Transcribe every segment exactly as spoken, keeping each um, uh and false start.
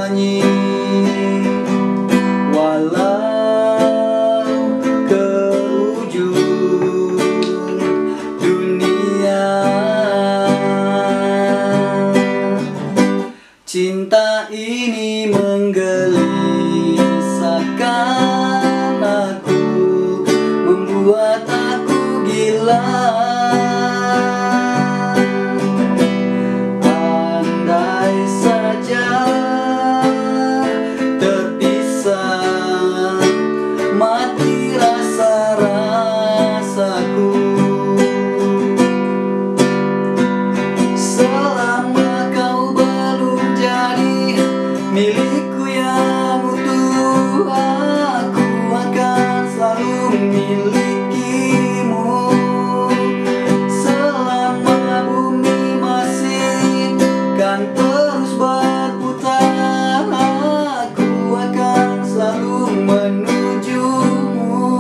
sunyi, walau ke ujung dunia. Cinta ini menggelisahkan aku, membuat aku gila. Andai saja terpisah, mati rasa-rasaku. Selama kau belum jadi milikku yang utuh, aku akan selalu milikimu. Selama bumi masih kan terus berputar, aku akan selalu menujumu.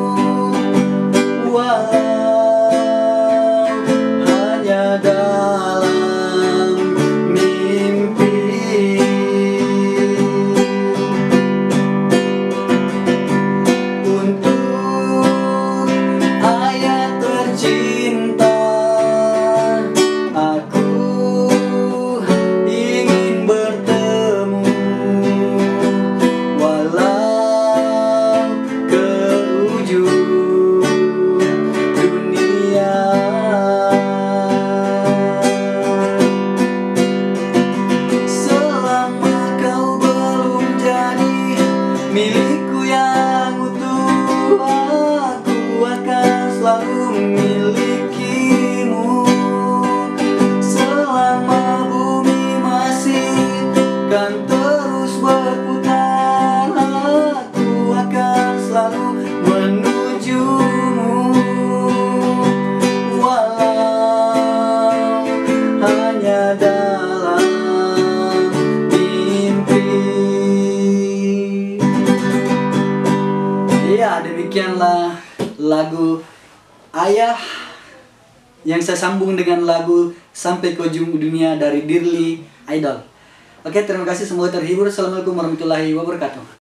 Walau hanya dalam mimpi. Untuk ayat tercinta, aku ingin bertemu, walau ke ujung dunia. Selama kau belum jadi milikku yang utuh, aku akan selalu milikimu. Selama bumi masih kan terus berputar, aku akan selalu menujumu. Walau hanya dalam mimpi. Ya, demikianlah lagu Ayah yang saya sambung dengan lagu Sampai ke Ujung Dunia dari Dearly Idol. Oke, terima kasih, semoga terhibur. Assalamualaikum warahmatullahi wabarakatuh.